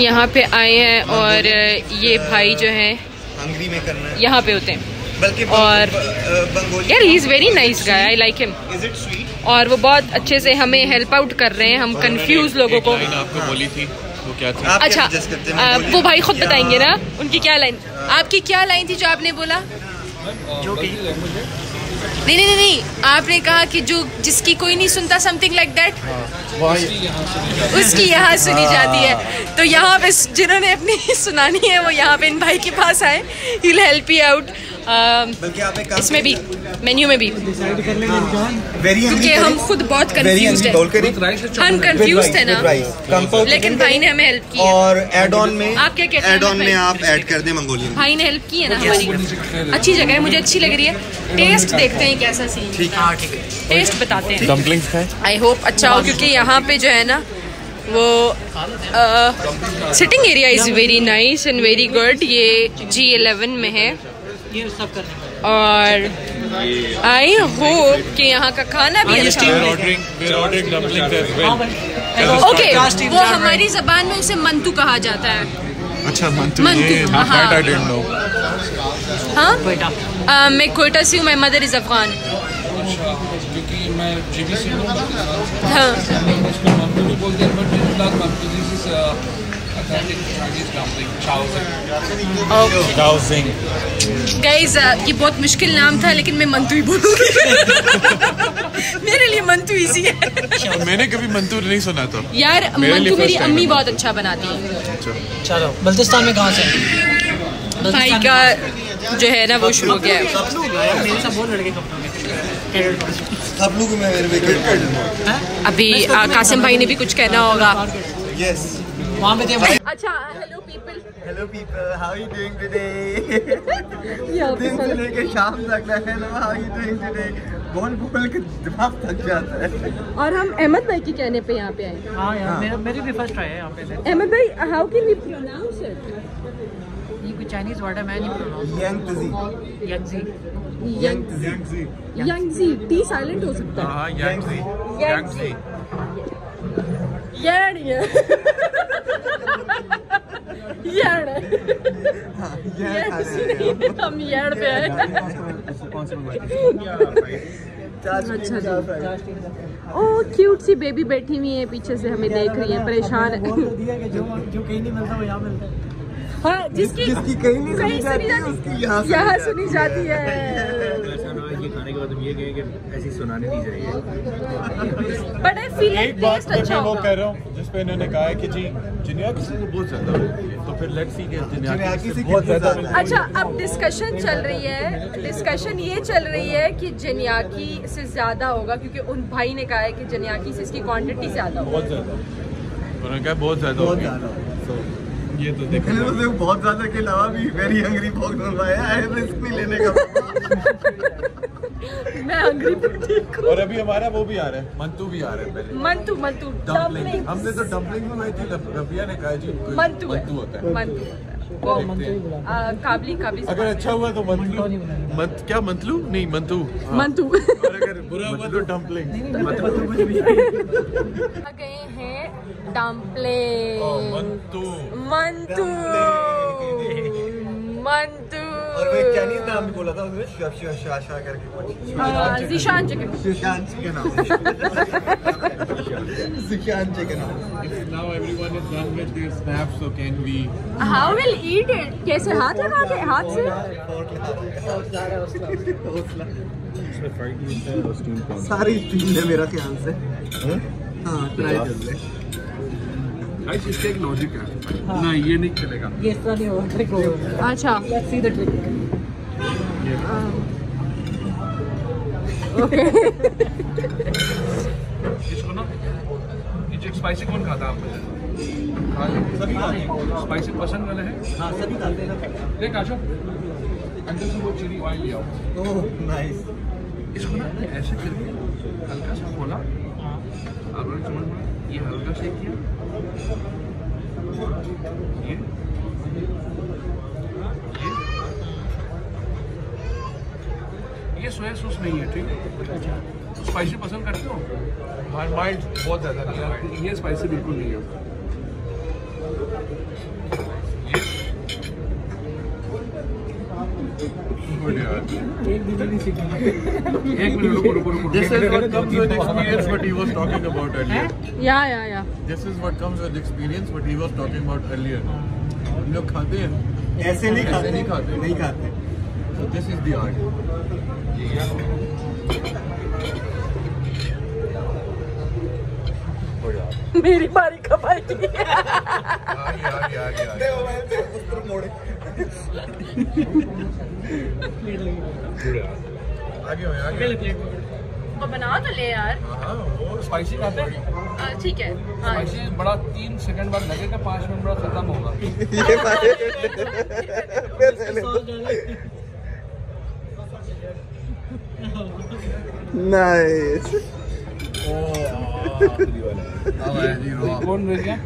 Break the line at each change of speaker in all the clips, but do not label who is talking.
यहाँ पे आए हैं और ये भाई जो है
हंगरी में करना है,
यहाँ पे होते हैं।
बल्कि
और यार he is very nice guy, I like him. और वो बहुत अच्छे से हमें हेल्प आउट कर रहे हैं, हम कंफ्यूज लोगों को।
आपको बोली थी वो क्या थी?
अच्छा वो भाई खुद बताएंगे ना उनकी क्या लाइन, आपकी क्या लाइन थी जो आपने बोला?
जो कि
नहीं, आपने कहा कि जो जिसकी कोई नहीं सुनता, समथिंग लाइक दैट, उसकी यहाँ सुनी जाती है। तो यहाँ पे जिन्होंने अपनी सुनानी है वो यहाँ पे इन भाई के पास आए, he will help you out. इसमें भी मेन्यू में भी, क्योंकि हम खुद बहुत कंफ्यूज्ड हैं, हम कंफ्यूज्ड है ना, लेकिन भाई ने हमें हेल्प की।
और एड ऑन में
आप क्या कहते हैं?
एड ऑन में आप ऐड कर दें मंगोलियन।
भाई ने हेल्प की है ना हमारी। अच्छी जगह है, मुझे अच्छी लग रही है। टेस्ट देखते हैं कैसा सीन।
ठीक है,
टेस्ट बताते हैं।
डम्पलिंग्स खाएं।
आई होप अच्छा हो, क्योंकि यहाँ पे जो है ना वो sitting area is very nice and very good. ये G11 में है और आई होप कि यहाँ का खाना भी अच्छा हो। ओके, वो हमारी जबान में उसे मंतू कहा जाता है।
अच्छा मंतू,
हाँ।
I didn't know।
हाँ, मैं कोयटा से हूँ, माय मदर इज अफगान।
क्योंकि मैं GBC हूँ।
हाँ। गाइस ये बहुत मुश्किल नाम था, लेकिन मैं मंतू ही बोलूँगी। मेरे लिए मंतू इजी है।
मैंने कभी मंतू नहीं सुना तो
यार मंतू मेरी अम्मी बहुत अच्छा बनाती है।
चलो बल्तिस्तान में कहाँ से?
भाई का जो है ना वो शुरू हो गया है। अभी कासिम भाई ने भी कुछ कहना होगा।
यस,
वहाँ पे थे भाई।
अच्छा, hello people,
how are you doing today? दिन से लेकर शाम तक ना, hello how are you doing today बोल के दिमाग थक जाता है।
और हम अहमद भाई के कहने पे यहाँ पे आए।
हाँ यार, मेरी भी फर्स्ट ट्राई है यहाँ पे।
अहमद भाई, how can we pronounce it?
ये कोई चाइनीज वर्ड है, मैं नहीं pronounce.
Yangzi,
Yangzi, T silent हो सकता है।
हाँ, यांगजी।
यार हम यार पे आए। अच्छा, ओह क्यूट सी बेबी बैठी हुई है पीछे से, हमें देख रही है, परेशान है।
जो कहीं नहीं मिलता वो यहाँ मिलता है।
हाँ, जिसकी
कहीं नहीं सुनी जाती है, उसकी यहाँ
सुनी जाती है।
ये खाने के बाद हम ये कहें कि ऐसी सुनाने नहीं चाहिए।
बट आई फील
एक बात
टेस्ट अच्छा
वो
होगा।
कह रहा हूँ जिस पे इन्होंने कहा है कि जी जिनियाकी से बहुत ज्यादा होती है, तो फिर लेट्स सी कि जिनियाकी से बहुत ज्यादा।
अच्छा, अब डिस्कशन ये चल रही है कि जनियाकी से ज्यादा होगा, क्योंकि उन भाई ने कहा है कि जनियाकी से इसकी क्वांटिटी ज्यादा होगी।
बहुत ज्यादा उन्होंने कहा बहुत ज्यादा होगी। ये तो देखो
बहुत ज्यादा के अलावा भी वेरी हंग्री बहुत बनवाया है, रिस्क नहीं लेने का।
मैं हंग्री पे ठीक हूँ।
और अभी हमारा वो भी आ रहा है, मंतू भी आ रहा है। पहले
मंतू
डम्पलिंग, हमने तो डम्पलिंग बनाई थी, रबिया ने कहा जी
मंतू
होता है।
वो काबली
अगर अच्छा हुआ तो मंतलू, क्या मंतलू नहीं मंतू,
मंतू।
और अगर बुरा हुआ तो डम्पलिंग।
गए हैं डम्पलिंग, मंतू।
और वो चाइनीज नाम भी बोला था उसने, शाशा करके कुछ।
Zeeshan chicken.
Zeeshan chicken.
Now everyone is done with their snaps, so can we?
How will eat it? कैसे हाथ लगा के, हाथ से?
सारी टीम है मेरा ख्याल से। हाँ, ट्राई कर ले।
गाइस इसका एक लॉजिक है, नहीं ये नहीं चलेगा,
ये इस तरह नहीं होगा, ट्रिक होगा।
अच्छा,
let's see the trick.
Okay.
इसको ना ये जो स्पाइसी कौन खाता है आपको? सभी खाते हैं। स्पाइसी पसंद वाले हैं?
हाँ, सभी खाते हैं।
देख आशो, अंदर से वो चिली ऑयल ले आओ।
Oh nice.
इसको ना ऐसे करके हल्का सा खोला, आप लोग समझ में, ये हल्का से किया, ये सोया सॉस नहीं है, ठीक है? स्पाइसी पसंद करते हो? माइल्ड बहुत ज़्यादा नहीं है, ये स्पाइसी बिल्कुल नहीं है।
एक दिन नहीं सीखेंगे।
एक मिनट रुको।
This is what comes with experience what he was talking about earlier.
या
This is what comes with experience what he was talking about earlier. हम लोग खाते हैं
ऐसे नहीं खाते,
नहीं खाते। So this is the art.
मेरी बारी कब आएगी?
आगे
वो बना तो ले यार।
वो स्पाइसी खाते हैं?
ठीक है। हाँ।
स्पाइसी बड़ा 3 सेकंड बाद लगेगा, 5 मिनट बाद खत्म होगा।
नाइस।
कौन मिल गया?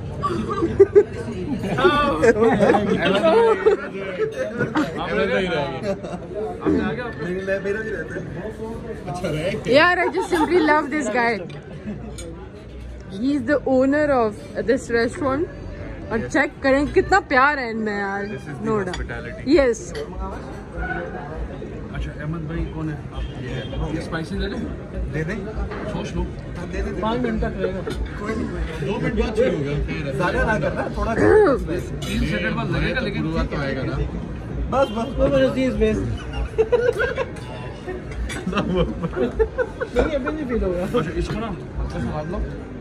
यार I just simply love this guy. He is the owner of this restaurant. और चेक करें कितना प्यार है इनमें यार। No doubt. यस।
अच्छा अहमद भाई कौन है? ये स्पाइसी दे
दे दें,
सोच लो।
5 मिनट तक रहेगा।
2 मिनट बाद शुरू हो गया।
ज़्यादा ना करना, थोड़ा
3 सेकंड बाद लगेगा, लेकिन
शुरुआत तो आएगा ना।
बस चीज बेस्ट। नहीं अभी नहीं फील होगा।
अच्छा इसको ना हल्का सा हाथ लो,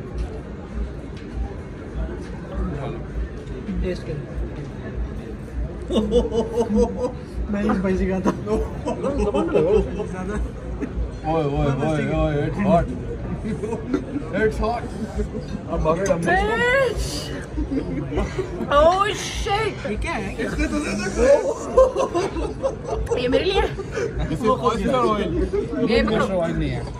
टेस्ट कर। मैं ही स्पाइसी खाता हूँ।
ओए it's hot. It's hot. अब बगैर हमने
Oh shit!
ठीक है।
ये मेरे लिए।
This is oyster oil.
ये पकड़ो।
ऑयल नहीं है।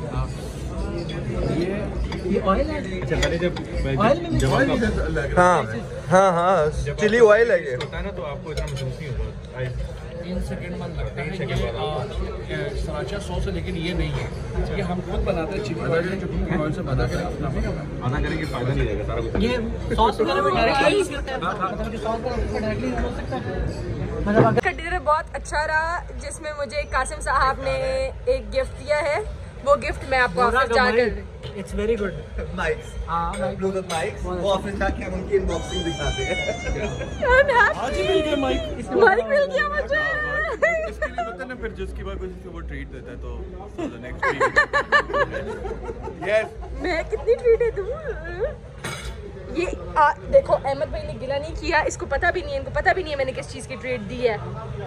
ये ऑयल है। ऑयल में भी
हाँ चिली ऑयल है ये।
होता है ना, तो आपको इतना महसूस नहीं होगा।
3 सेकंड बाद लगता है ये सराचा सॉस है, लेकिन ये नहीं है। ये हम खुद बनाते हैं, चिली ऑयल जो कुकिंग ऑयल से बना के
आधा करेंगे फायदा नहीं रहेगा सारा कुछ।
ये सॉस वगैरह में डायरेक्टली यूज करते हैं। मतलब कि सॉस वगैरह डायरेक्टली यूज हो सकता है। मतलब अगर
का डिनर बहुत अच्छा रहा, जिसमें मुझे कासिम साहब ने एक गिफ्ट दिया है। वो गिफ्ट मैं आपको ऑफिस जाकर।
It's very good.
Mics, Bluetooth mics, वो ऑफिस जाके हम उनकी अनबॉक्सिंग दिखाते हैं।
आज ही मिल गया माइक।
माइक मिल गया मुझे।
इसके लिए पता ना, फिर जिसकी बात कुछ वो ट्रीट देता है तो the next week. Yes.
मैं कितनी ट्रीट दूँ? ये देखो अहमद भाई ने गिला नहीं किया, इसको पता भी नहीं है, इनको पता भी नहीं है मैंने किस चीज की ट्रीट दी है।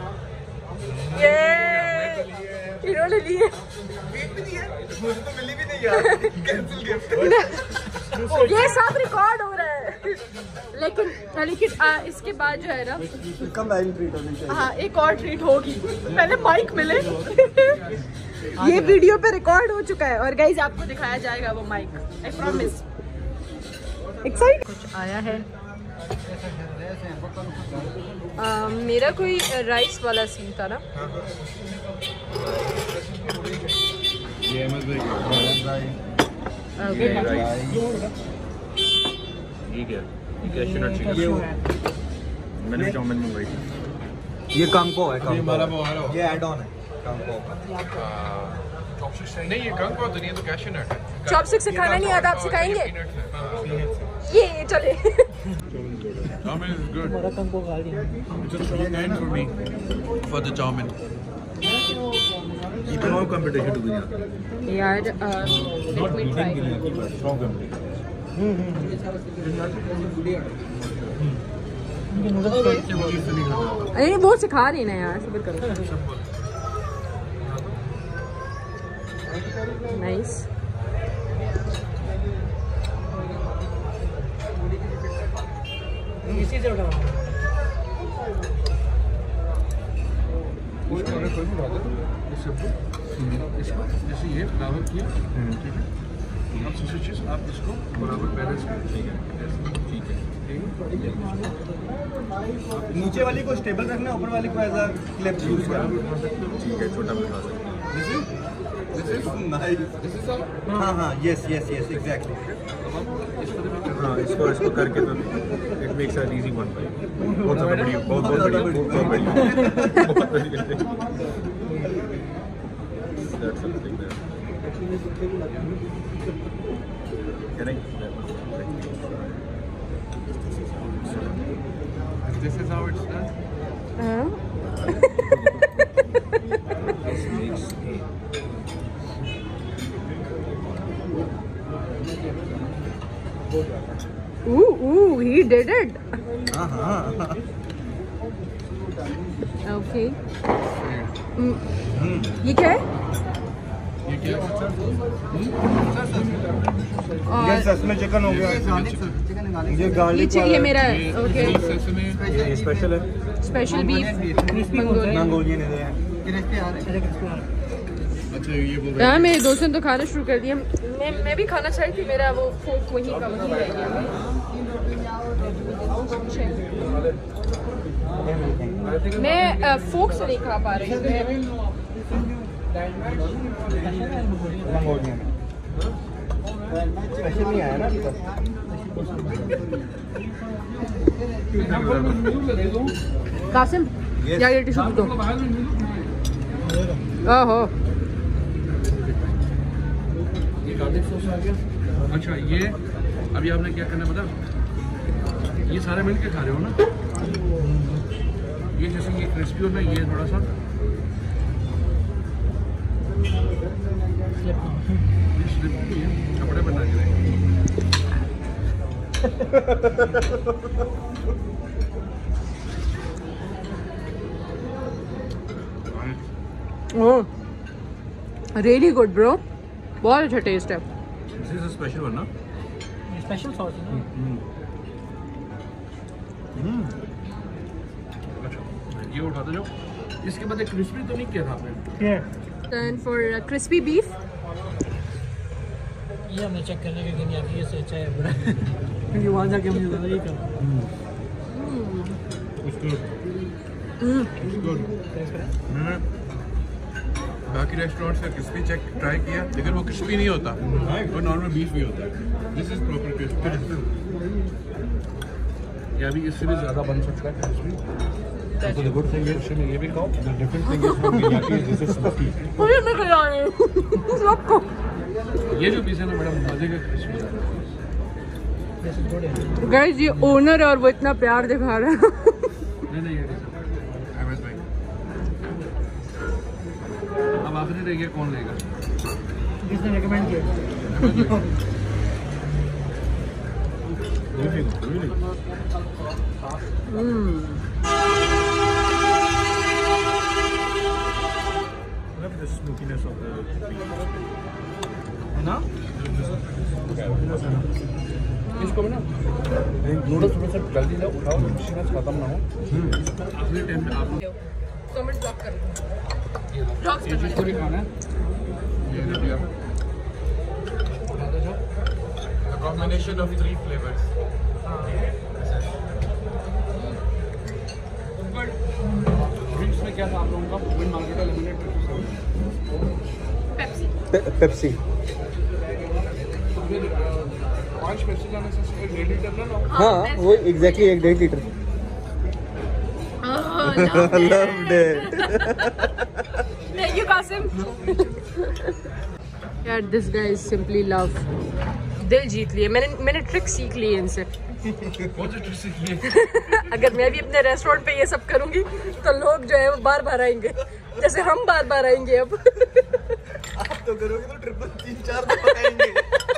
ये इन्होंने लिए।
मुझे तो मिली भी नहीं यार। Cancel gift.
ये सब रिकॉर्ड हो रहा है। लेकिन इसके बाद जो है ना,
कम लाइन ट्रीट होनी चाहिए।
हाँ एक और ट्रीट होगी, पहले माइक मिले। ये वीडियो पे रिकॉर्ड हो चुका है और गाइज आपको दिखाया जाएगा वो माइक, आई प्रॉमिस। एक्साइट कुछ आया है। मेरा कोई राइस वाला सीन था ना।
ये अहमद भाई
ये क्या? Cashew nut chicken. मैंने चाउमीन मंगवाई थी।
ये कांगपो है,
ये हमारा वो आ रहा
ये ऐड ऑन है कांगपो का।
नहीं ये कांगपो तो नहीं, ये तो कैश्यू नट है।
चॉपस्टिक से खाना नहीं आता, आप सिखाएंगे? ये चले।
Chow mein is good.
हमारा कंपो खा लिया।
It's a strong hand for me for the chow mein.
Keep all competition to be
यार let me try.
strong competition.
अरे वो सिखा रही ना यार, सब्र करो। नाइस।
इसी से उठाओ।
इसको जैसे ये फ्लावर किया, ठीक है। अब दूसरी चीज आप इसको बराबर बैलेंस करें, ठीक है।
नीचे वाली को स्टेबल रखना, ऊपर वाली को एज अ क्लिप यूज करना।
ठीक है, छोटा बना सकते हैं।
This is nice. This is all.
हाँ yes exactly.
हाँ इसको करके तो it makes an easy one. बहुत बढ़िया. That's something there. Can I?
This is how it's done.
Ooh, he did it. Okay. ये क्या है?
ये क्या?
ये ससमे चिकन हो गया. ये गार्लिक.
ये चाहिए मेरा. ओके.
ये स्पेशल है.
स्पेशल बीफ
मंगोलियन है.
अच्छा ये बोल.
हाँ मेरे दोस्तों ने तो खाना शुरू कर दिया. मैं भी खाना चाही थी. मेरा वो फोक वहीं का वहीं रह गया. मैं फोक से नहीं खा पा रही हूँ.
मंगोलियन स्पेशल नहीं आया ना अभी तक.
कासिम यार ये टिश्यू दो. ओहो
ये गार्लिक सॉस आ गया. अच्छा ये अभी आपने क्या करना पता, ये सारे मिल के खा रहे हो ना. ये जैसे ये क्रिस्पी हो ना, ये थोड़ा सा कपड़े बना के
ओह रियली गुड ब्रो. बहुत अच्छा टेस्ट है.
This is a special one, ना?
स्पेशल सॉस है.
अच्छा ये उठाते जाओ. इसके बाद एक क्रिस्पी तो नहीं किया था आपने?
And for crispy beef.
ये हमने चेक करने के लिए आती है. इससे अच्छा है बुरा. क्योंकि वहाँ जाके मुझे ज़्यादा ही कम.
मैंने बाकी रेस्टोरेंट से क्रिस्पी चेक ट्राई किया, लेकिन वो क्रिस्पी नहीं होता. वो नॉर्मल बीफ भी होता है. This is proper crispy.
या भी इससे भी ज़्यादा बन सकता है crispy.
So the good thing is,
ये भी खाओ.
the different thing is from Miyaki is this is smoky.
मुझे मैं खिला रही हूँ सबको.
ये जो पीस है ना मैडम, मजे का क्रिस्पी है.
गाइस ये ओनर है और वो इतना प्यार दिखा रहा है.
नहीं ये अहमद भाई. अब आखिरी रह गया, कौन लेगा?
जिसने रेकमेंड किया.
Love the smokiness of the beef.
है ना?
इसको भी ना नूडल्स थोड़ा सा जल्दी से उठाओ, मिक्स खत्म ना हो. आखिरी टाइम पे आप
कमेंट ब्लॉक कर.
ये चीज़ को भी खाना है. ये ले लिया. उठाते जाओ.
A combination of 3 flavors.
Drinks में क्या था आप लोगों का? विन मार्केटा लेमनेड
पेप्सी.
फिर 5 पेप्सी लाने से 1.5 लीटर ना लो.
हाँ वो exactly 1.5 litre. Loved it.
Thank you Qasim. यार this guy is simply love. दिल जीत लिए. मैंने ट्रिक सीख ली है इनसे. अगर मैं भी अपने रेस्टोरेंट पे ये सब करूंगी तो लोग जो है वो बार बार आएंगे, जैसे हम बार बार आएंगे. अब
आप तो करोगे तो ट्रिपल 3-4 दफा आएंगे.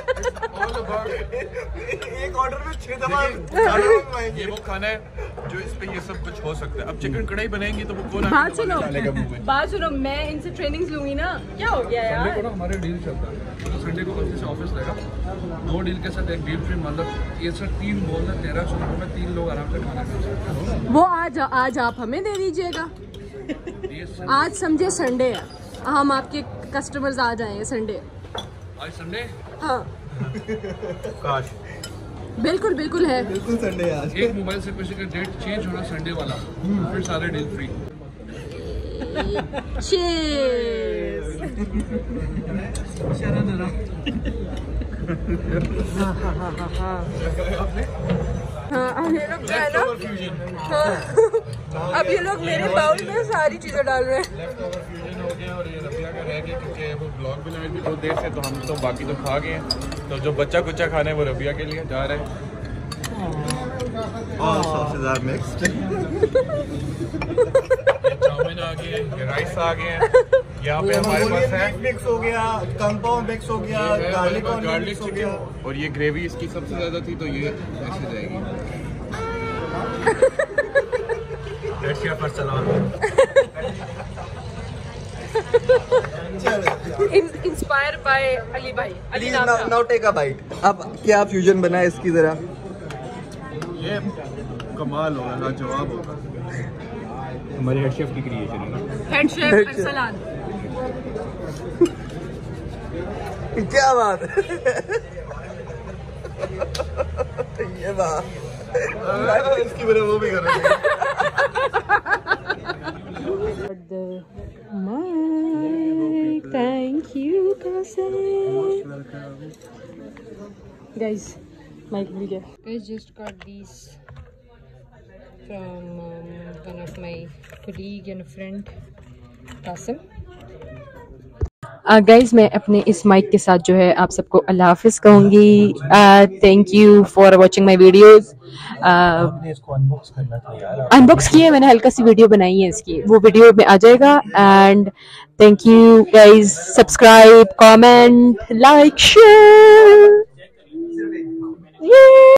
एक ऑर्डर में 6 दफा
ये वो खाना है जो इस पे ये सब कुछ हो सकता है. अब चिकन कढ़ाई बनाएंगी तो वो कौन
बात सुनो मैं इनसे ट्रेनिंग्स लूंगी ना. क्या हो गया
संडे को
यार?
ना हमारे डील चलता है. तो संडे को कल से ऑफिस रहेगा. 2 डील के साथ एक डील फ्री, मतलब ये सर 3 बोल है 1300 रुपये में 3 लोग आराम से खाना खा सकते हैं.
वो आज आप हमें दे दीजिएगा. आज समझे संडे है, हम आपके कस्टमर्स आ जाएंगे संडे.
आज संडे.
हाँ
काश.
बिल्कुल बिल्कुल है.
बिल्कुल संडे आज.
एक मोबाइल से किसी का डेट चेंज होना संडे वाला, फिर सारे डील फ्री.
Cheers. अब ये लोग जो है ना, अब ये लोग मेरे बाउल में सारी चीजें डाल रहे हैं।
फ्यूजन हो गया और ये रबिया का रह गया क्योंकि वो ब्लॉग बनाए थे बहुत देर से, तो हम तो बाकी तो खा गए हैं। तो जो बच्चा कुचा खाना है वो रबिया के लिए जा रहे हैं।
All sauces are mixed.
Chow mein आ गए, ये राइस आ गए हैं। यहाँ पे हमारे पास है
मिक्स हो गया, कंपाउंड मिक्स हो गया, गार्लिक हो गया
और ये ग्रेवी इसकी सबसे ज्यादा थी तो ये ऐसे जाएगी। पर सलाम।
इंस्पायर बाय अली भाई, अली नाम का।
Now take a bite. अब क्या फ्यूजन बना है इसकी जरा?
ये कमाल होगा, लाजवाब होगा। हमारे हेड शेफ की क्रिएशन है।
Head chef Arsalan.
क्या बात है। ये बात इसकी वजह वो भी कर रहे हैं।
Thank you, Kausar. Guys, mic मिल गया. Guys, just got these from one of my colleague and friend, Qasim. Guys मैं अपने इस माइक के साथ जो है आप सबको अल्लाह हाफिज कहूँगी। Thank you for watching my videos.
इसको अनबॉक्स करना था यार।
अनबॉक्स किया, मैंने हल्का सी वीडियो बनाई है इसकी, वो वीडियो में आ जाएगा। And thank you guys, subscribe, comment, like, share.